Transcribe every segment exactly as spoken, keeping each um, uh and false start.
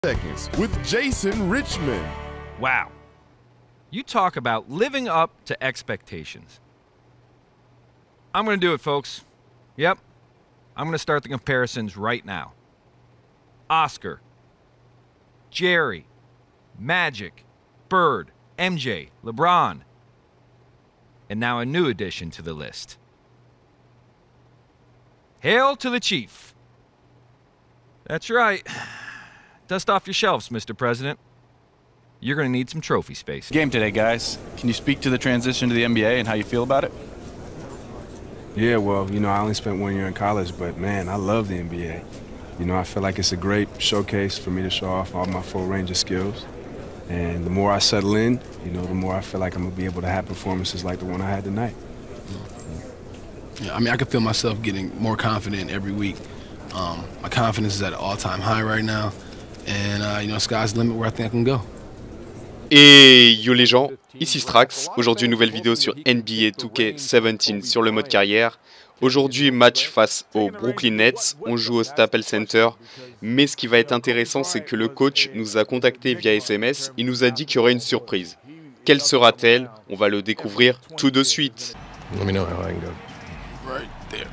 Seconds with Jason Richman. Wow. You talk about living up to expectations. I'm going to do it, folks. Yep. I'm going to start the comparisons right now. Oscar, Jerry, Magic, Bird, M J, LeBron, and now a new addition to the list. Hail to the Chief. That's right. Dust off your shelves, Mister President. You're going to need some trophy space. Game today, guys. Can you speak to the transition to the N B A and how you feel about it? Yeah, well, you know, I only spent one year in college, but man, I love the N B A. You know, I feel like it's a great showcase for me to show off all my full range of skills. And the more I settle in, you know, the more I feel like I'm going to be able to have performances like the one I had tonight. Yeah, I mean, I can feel myself getting more confident every week. Um, my confidence is at an all-time high right now. And, uh, you know, sky's the limit where I think I can go. Et yo les gens, ici Strax. Aujourd'hui une nouvelle vidéo sur N B A deux K dix-sept sur le mode carrière. Aujourd'hui match face aux Brooklyn Nets, on joue au Staples Center. Mais ce qui va être intéressant, c'est que le coach nous a contacté via S M S. Il nous a dit qu'il y aurait une surprise. Quelle sera-t-elle? On va le découvrir tout de suite. Let me know how I can go. Right there.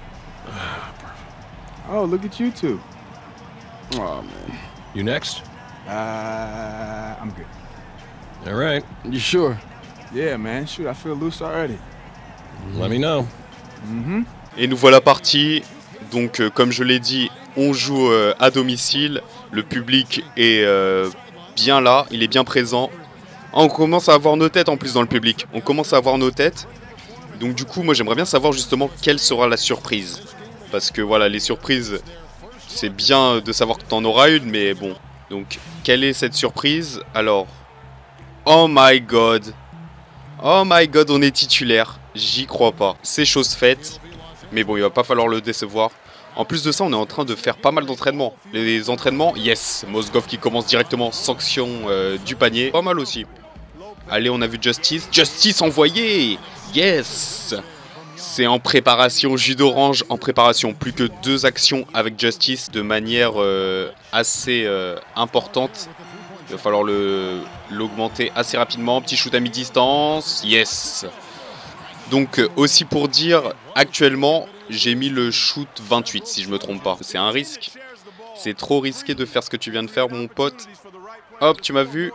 Oh, look at you two. Oh, man. You next? Uh, I'm good. All right. You sure? Yeah, man. Shoot, I feel loose already. Let me know. Mm-hmm. Et nous voilà partis. Donc euh, comme je l'ai dit, on joue euh, à domicile. Le public est euh, bien là, il est bien présent. Ah, on commence à avoir nos têtes en plus dans le public. On commence à avoir nos têtes. Donc du coup, moi j'aimerais bien savoir justement quelle sera la surprise. Parce que voilà, les surprises, c'est bien de savoir que tu en auras une, mais bon. Donc, quelle est cette surprise? Alors, oh my god. Oh my god, on est titulaire. J'y crois pas. C'est chose faite. Mais bon, il va pas falloir le décevoir. En plus de ça, on est en train de faire pas mal d'entraînements. Les entraînements, yes. Mozgov qui commence directement, sanction euh, du panier. Pas mal aussi. Allez, on a vu Justice. Justice envoyé. Yes. C'est en préparation, jus d'orange en préparation. Plus que deux actions avec Justice de manière euh, assez euh, importante. Il va falloir le l'augmenter assez rapidement. Petit shoot à mi-distance. Yes. Donc euh, aussi pour dire, actuellement, j'ai mis le shoot vingt-huit si je me trompe pas. C'est un risque. C'est trop risqué de faire ce que tu viens de faire, mon pote. Hop, tu m'as vu.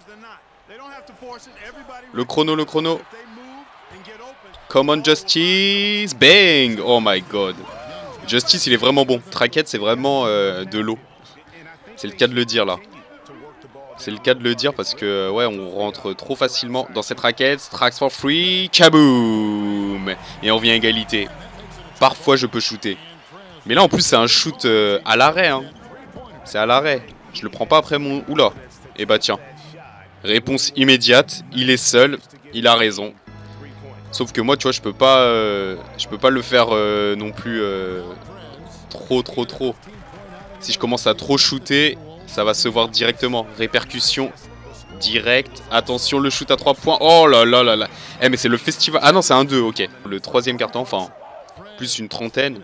Le chrono, le chrono. Come on Justice, bang! Oh my god. Justice il est vraiment bon. Traquette c'est vraiment euh, de l'eau. C'est le cas de le dire là. C'est le cas de le dire parce que ouais on rentre trop facilement dans cette raquette. Strax for free, kaboom! Et on vient à égalité. Parfois je peux shooter. Mais là en plus c'est un shoot euh, à l'arrêt. Hein. C'est à l'arrêt. Je le prends pas après mon... Oula. Et bah tiens. Réponse immédiate. Il est seul. Il a raison. Sauf que moi, tu vois, je peux pas, euh, je peux pas le faire euh, non plus euh, trop, trop, trop. Si je commence à trop shooter, ça va se voir directement. Répercussion directe. Attention, le shoot à trois points. Oh là là là là. Eh, mais c'est le festival. Ah non, c'est un deux, ok. Le troisième carton, enfin, plus une trentaine.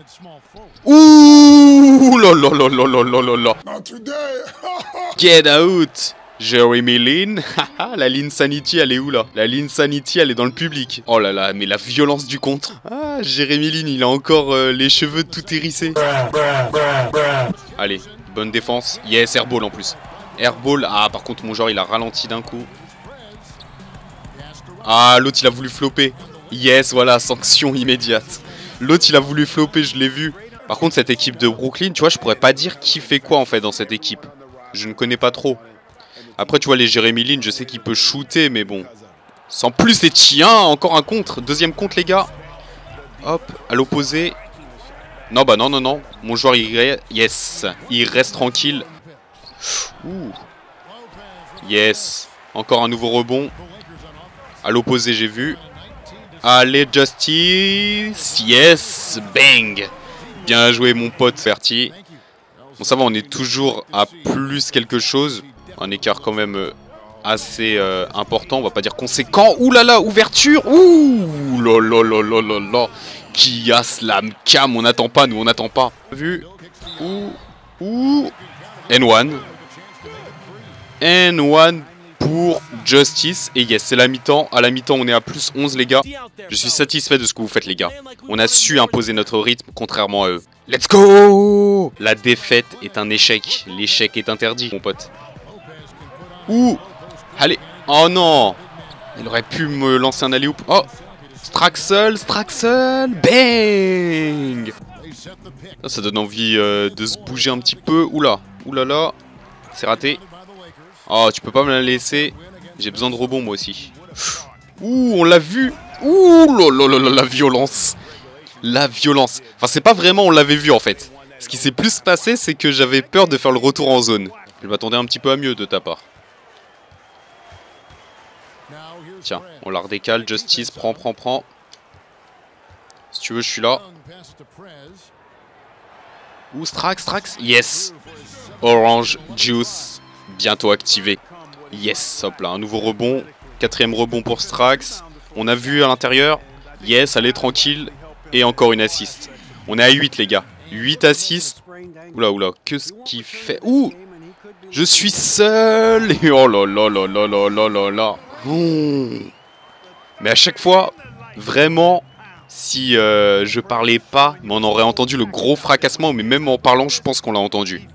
Ouh là là là là là là là là. Get out. Jeremy Lin, la Linsanity elle est où là? La Linsanity elle est dans le public. Oh là là, mais la violence du contre. Ah, Jeremy Lin il a encore euh, les cheveux tout hérissés. Allez, bonne défense. Yes, airball en plus. Airball, ah par contre mon joueur il a ralenti d'un coup. Ah, l'autre il a voulu flopper. Yes, voilà, sanction immédiate. L'autre il a voulu flopper, je l'ai vu. Par contre cette équipe de Brooklyn, tu vois, je pourrais pas dire qui fait quoi en fait dans cette équipe. Je ne connais pas trop. Après tu vois les Jeremy Lin, je sais qu'il peut shooter mais bon. Sans plus les tiens, encore un contre. Deuxième contre les gars. Hop, à l'opposé. Non bah non non non. Mon joueur il reste. Yes. Il reste tranquille. Ouh. Yes. Encore un nouveau rebond. À l'opposé j'ai vu. Allez Justice. Yes. Bang. Bien joué mon pote Ferti. Bon ça va, on est toujours à plus quelque chose. Un écart quand même assez euh, important, on va pas dire conséquent. Ouh là là, ouverture. Ouh là là là là là là. Qui a slam cam, on n'attend pas, nous on n'attend pas. Vu. Ouh. Ouh. N un. And one pour Justice. Et yes, c'est la mi-temps. À la mi-temps, on est à plus onze, les gars. Je suis satisfait de ce que vous faites, les gars. On a su imposer notre rythme, contrairement à eux. Let's go! La défaite est un échec. L'échec est interdit, mon pote. Ouh! Allez! Oh non! Il aurait pu me lancer un alley-oop. Oh! Straxel, Straxel! Bang! Ça, ça donne envie euh, de se bouger un petit peu. Oula! Oula là! C'est raté. Oh, tu peux pas me la laisser. J'ai besoin de rebond, moi aussi. Ouh, on l'a vu. Ouh, là, là, là, la violence. La violence. Enfin, c'est pas vraiment on l'avait vu, en fait. Ce qui s'est plus passé, c'est que j'avais peur de faire le retour en zone. Je m'attendais un petit peu à mieux de ta part. Tiens, on la redécale. Justice, prends, prends, prends. Si tu veux, je suis là. Ouh, Strax, Strax. Yes. Orange Juice. Bientôt activé. Yes, hop là, un nouveau rebond. Quatrième rebond pour Strax. On a vu à l'intérieur. Yes, allez, tranquille. Et encore une assist. On est à huit, les gars. huit assists. Oula, oula, que ce qu'il fait. Ouh, je suis seul. Et oh là là là là là là là là. Mmh. Mais à chaque fois, vraiment, si euh, je parlais pas, mais on aurait entendu le gros fracassement. Mais même en parlant, je pense qu'on l'a entendu.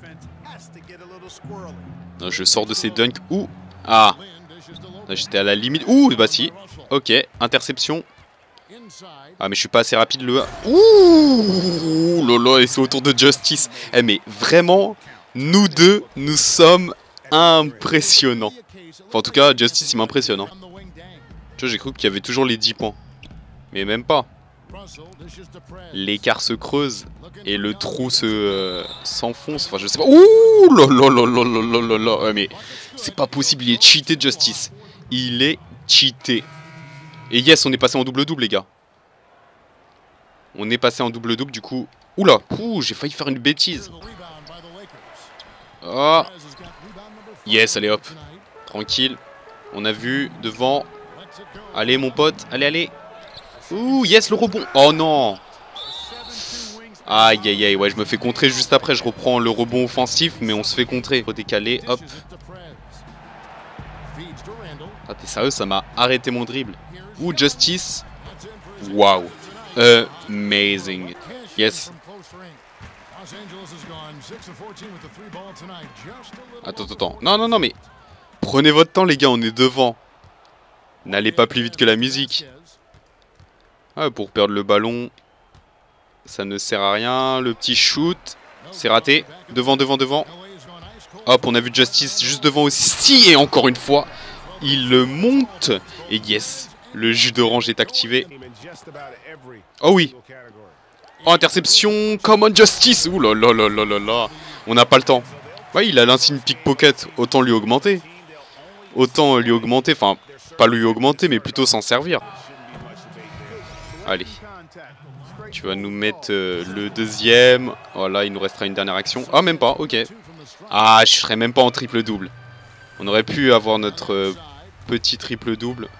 Je sors de ces dunks. Ouh. Ah. J'étais à la limite. Ouh, bah si. Ok, interception. Ah, mais je suis pas assez rapide le... Ouh lolo, et c'est autour de Justice. Eh, mais vraiment, nous deux, nous sommes impressionnants. Enfin, en tout cas, Justice, il m'impressionne. Hein. Tu vois, j'ai cru qu'il y avait toujours les dix points. Mais même pas. L'écart se creuse et le trou se euh, s'enfonce. Enfin, je sais pas. Ouh là là là là là là là. Ouais, mais c'est pas possible. Il est cheaté, Justice. Il est cheaté. Et yes, on est passé en double-double, les gars. On est passé en double-double, du coup. Oula, ouh, j'ai failli faire une bêtise. Oh. Yes, allez hop. Tranquille. On a vu devant. Allez, mon pote. Allez, allez. Ouh, yes, le rebond. Oh non. Aïe, aïe, aïe. Ouais, je me fais contrer juste après. Je reprends le rebond offensif, mais on se fait contrer. Redécaler, hop. Ah, t'es sérieux, ça m'a arrêté mon dribble. Ouh, Justice. Waouh. Amazing. Yes. Attends, attends. Non, non, non, mais... Prenez votre temps, les gars, on est devant. N'allez pas plus vite que la musique. Ah, pour perdre le ballon, ça ne sert à rien. Le petit shoot, c'est raté. Devant, devant, devant. Hop, on a vu Justice juste devant aussi. Et encore une fois, il le monte. Et yes, le jus d'orange est activé. Oh oui. Oh, interception. Come on, Justice. Ouh là là là là là là. On n'a pas le temps. Ouais, il a l'insigne pickpocket. Autant lui augmenter. Autant lui augmenter. Enfin, pas lui augmenter, mais plutôt s'en servir. Allez. Tu vas nous mettre euh, le deuxième. Voilà, il nous restera une dernière action. Ah, même pas, ok. Ah, je serais même pas en triple-double. On aurait pu avoir notre euh, petit triple-double.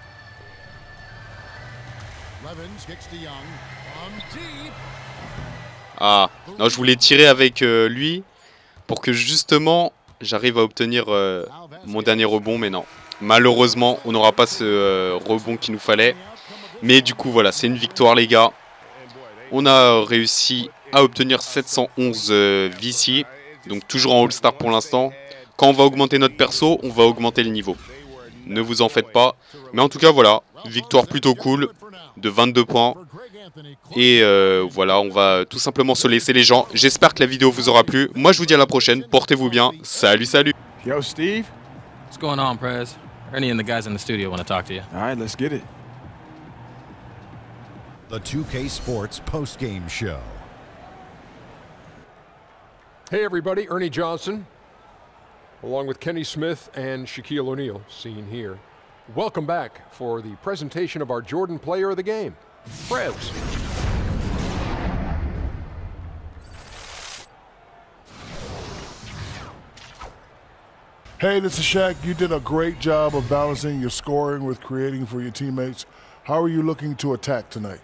Ah, non, je voulais tirer avec euh, lui pour que justement j'arrive à obtenir euh, mon dernier rebond, mais non. Malheureusement, on n'aura pas ce euh, rebond qu'il nous fallait. Mais du coup, voilà, c'est une victoire, les gars. On a réussi à obtenir sept cent onze euh, V C. Donc toujours en All-Star pour l'instant. Quand on va augmenter notre perso, on va augmenter le niveau. Ne vous en faites pas. Mais en tout cas, voilà, victoire plutôt cool de vingt-deux points. Et euh, voilà, on va tout simplement se laisser, les gens. J'espère que la vidéo vous aura plu. Moi, je vous dis à la prochaine. Portez-vous bien. Salut, salut. Yo, Steve. What's going on, Prez? Ernie and the guys in the studio want to talk to you. All right, let's get it. The two K Sports post-game show. Hey everybody, Ernie Johnson, along with Kenny Smith and Shaquille O'Neal, seen here. Welcome back for the presentation of our Jordan Player of the Game, Prez. Hey, this is Shaq. You did a great job of balancing your scoring with creating for your teammates. How are you looking to attack tonight?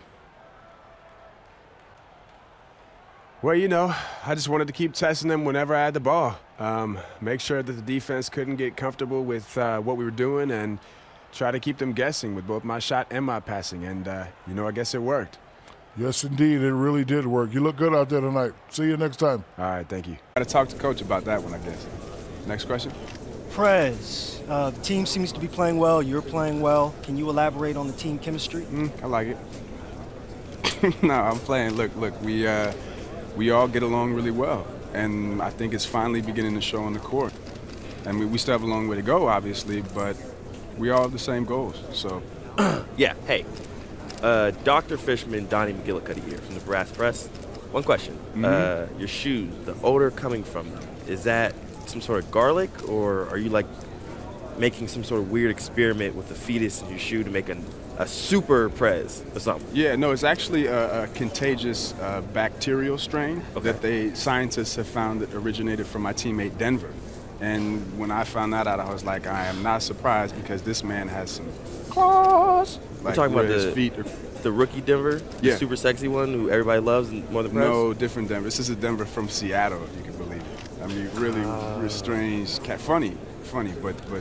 Well, you know, I just wanted to keep testing them whenever I had the ball. Um, make sure that the defense couldn't get comfortable with uh, what we were doing and try to keep them guessing with both my shot and my passing. And, uh, you know, I guess it worked. Yes, indeed. It really did work. You look good out there tonight. See you next time. All right, thank you. Got to talk to Coach about that one, I guess. Next question. Prez, uh, the team seems to be playing well. You're playing well. Can you elaborate on the team chemistry? Mm, I like it. No, I'm playing. Look, look, we uh, we all get along really well, and I think it's finally beginning to show on the court. And we, we still have a long way to go, obviously, but we all have the same goals. So, yeah. Hey, uh, Doctor Fishman, Donnie McGillicuddy here from the Brass Press. One question: mm-hmm. uh, your shoes, the odor coming from them, is that some sort of garlic, or are you like making some sort of weird experiment with the fetus in your shoe to make a, a super Prez or something? Yeah, no, it's actually a, a contagious uh, bacterial strain okay. that they scientists have found that originated from my teammate Denver. And when I found that out, I was like, I am not surprised because this man has some claws. Like, You're talking about the, feet are... the rookie Denver, yeah. the super sexy one who everybody loves and more than Prez? No, different Denver. This is a Denver from Seattle, if you can believe it. I mean, really, uh, really strange, cat, funny, funny, but but.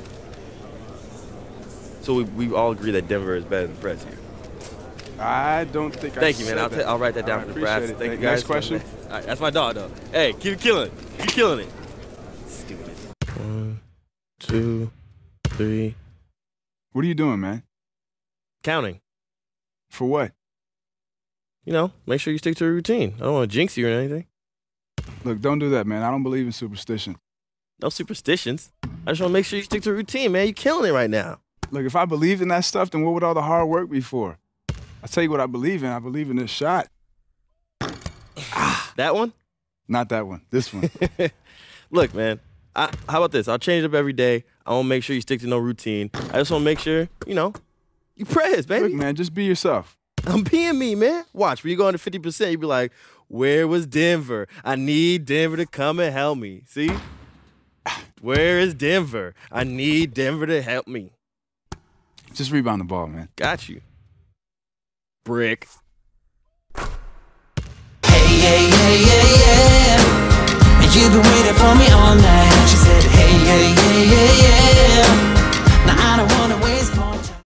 So we, we all agree that Denver is better than Prez here. I don't think. Thank I you, man. I'll, that. I'll write that down right, for the Brass. It. Thank Next you guys. Next question. All right, that's my dog, though. Hey, keep killing, keep killing it. Stupid. One, two, three. What are you doing, man? Counting. For what? You know, make sure you stick to a routine. I don't want to jinx you or anything. Look, don't do that, man. I don't believe in superstition. No superstitions. I just want to make sure you stick to a routine, man. You're killing it right now. Look, if I believed in that stuff, then what would all the hard work be for? I'll tell you what I believe in. I believe in this shot. Ah, that one? Not that one. This one. Look, man, I, how about this? I'll change it up every day. I won't make sure you stick to no routine. I just want to make sure, you know, you Prez, baby. Look, man, just be yourself. I'm being me, man. Watch, when you go under fifty percent, you be like, where was Denver? I need Denver to come and help me. See? Where is Denver? I need Denver to help me. Just rebound the ball, man. Got you. Brick. Hey, hey, hey,